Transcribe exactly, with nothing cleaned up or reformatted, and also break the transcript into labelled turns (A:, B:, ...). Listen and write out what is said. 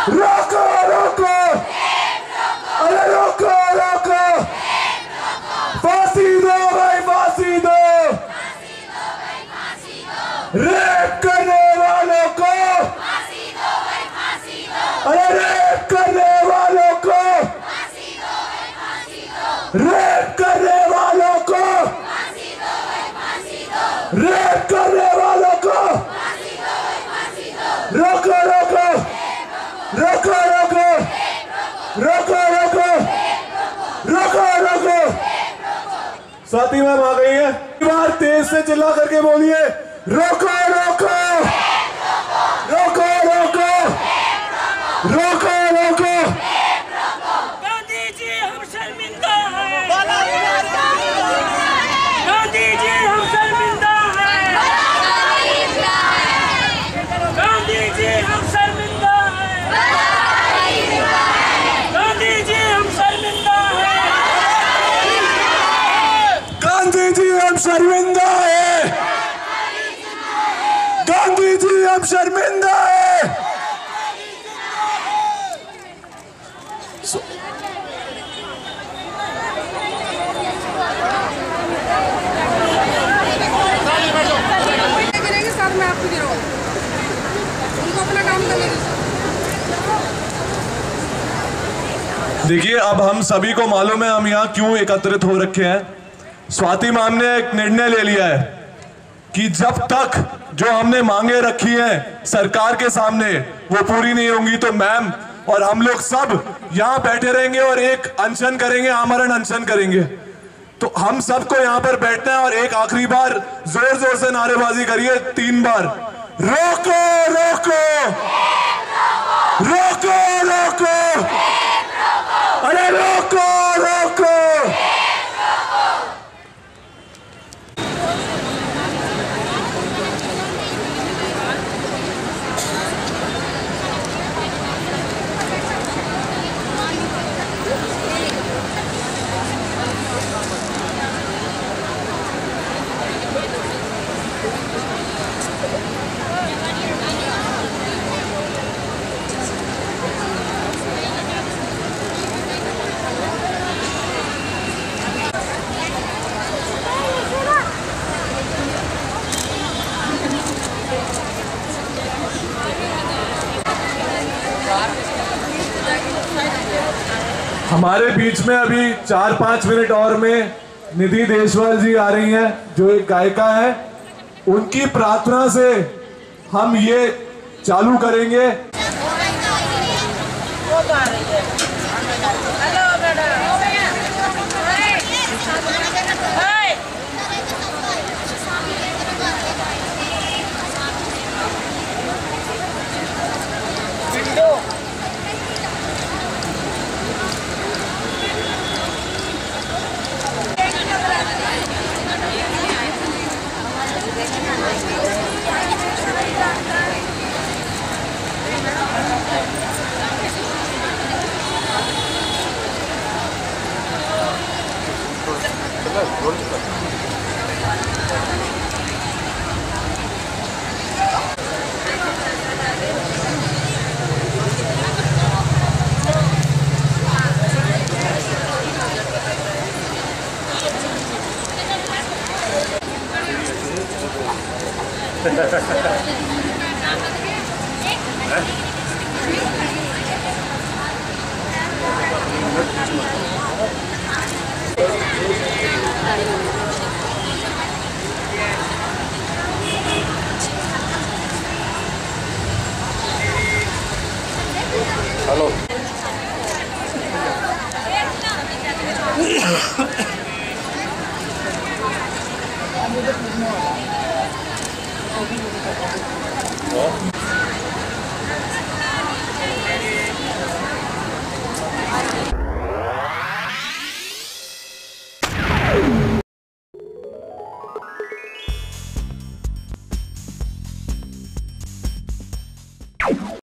A: रोको रोको, अरे रोको रोको, फांसी दो भाई फांसी दो, रेप करने वालों को फांसी दो भाई फांसी दो, अरे रेप करने वालों को फांसी दो भाई फांसी दो, रेप करने वालों को फांसी दो भाई फांसी दो, रेप करने वालों को फांसी दो भाई फांसी दो, रोको रोको रोको रोको रोको रोको रोको रोको। स्वाति मैम आ गई है, एक बार तेज से चिल्ला करके बोलिए रोको रोको रोको रोको रोको रोको।
B: गांधी जी हम शर्मिंदा हैं, गांधी जी हम शर्मिंदा हैं, गांधी जी हम शर्मिंदा हैं, गांधी जी हम शर्मिंदा हैं,
A: गांधी जी हम शर्मिंदा है, गांधी जी हम शर्मिंदा है।
C: गिरेंगे साथ में आपको गिराओ, उनको अपना काम करने दीजिए।
A: देखिए अब हम सभी को मालूम है हम यहाँ क्यों एकत्रित हो रखे हैं। स्वाति मैम ने एक निर्णय ले लिया है कि जब तक जो हमने मांगे रखी हैं सरकार के सामने वो पूरी नहीं होंगी तो मैम और हम लोग सब यहाँ बैठे रहेंगे और एक अनशन करेंगे, आमरण अनशन करेंगे। तो हम सबको यहाँ पर बैठना है और एक आखिरी बार जोर जोर से नारेबाजी करिए तीन बार, रोको रोको रोको रोको, अरे रोको रोको। हमारे बीच में अभी चार पांच मिनट और में निधि देशवाल जी आ रही हैं जो एक गायिका है, उनकी प्रार्थना से हम ये चालू करेंगे। Hello Oh.